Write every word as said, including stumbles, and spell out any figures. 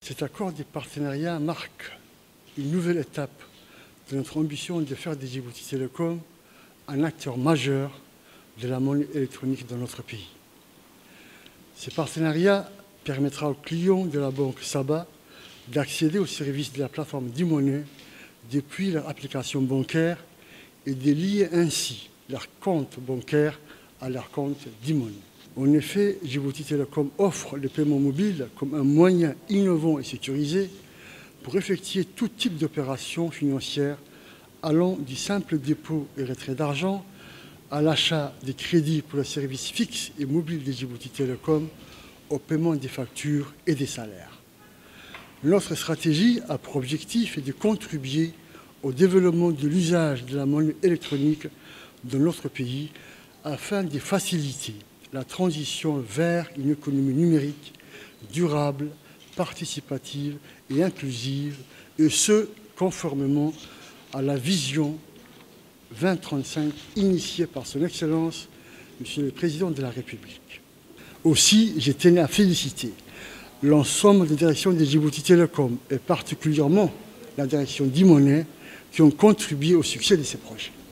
Cet accord de partenariat marque une nouvelle étape de notre ambition de faire de Djibouti Telecom un acteur majeur de la monnaie électronique dans notre pays. Ce partenariat permettra aux clients de la banque Saba d'accéder aux services de la plateforme d'e-money depuis leur application bancaire et de lier ainsi leur compte bancaire à leur compte d'e-money. En effet, Djibouti Telecom offre le paiement mobile comme un moyen innovant et sécurisé pour effectuer tout type d'opérations financières allant du simple dépôt et retrait d'argent à l'achat des crédits pour les services fixes et mobiles de Djibouti Telecom, au paiement des factures et des salaires. Notre stratégie a pour objectif de contribuer au développement de l'usage de la monnaie électronique dans notre pays afin de faciliter la transition vers une économie numérique durable, participative et inclusive, et ce, conformément à la vision vingt trente-cinq initiée par son Excellence, Monsieur le Président de la République. Aussi, je tenais à féliciter l'ensemble des directions de Djibouti Telecom et particulièrement la direction d'e-money qui ont contribué au succès de ces projets.